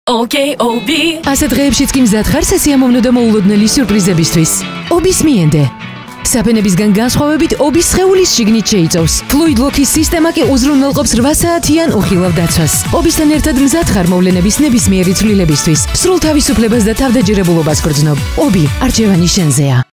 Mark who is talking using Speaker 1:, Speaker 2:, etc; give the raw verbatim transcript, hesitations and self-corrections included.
Speaker 1: Okay, ობი.
Speaker 2: ასეთ დღეებშიც კი მზად ხარ სასიამოვნო და მოულოდნელი სიურპრიზებისთვის. ობის მიენდე. საფენებისგან განსხვავებით ობის სხეულის შიგნით შეიწოვს. ფლუიდ ლოკის სისტემა კი უზრუნველყოფს რვა საათიან უხილავ დაცვას. ობისთან ერთად მზად ხარ მოვლენების ნებისმიერი ცვლილებისთვის. სრულ თავისუფლებას და თავდაჯერებულობას გრძნობ. ობი არჩევანი შენზეა.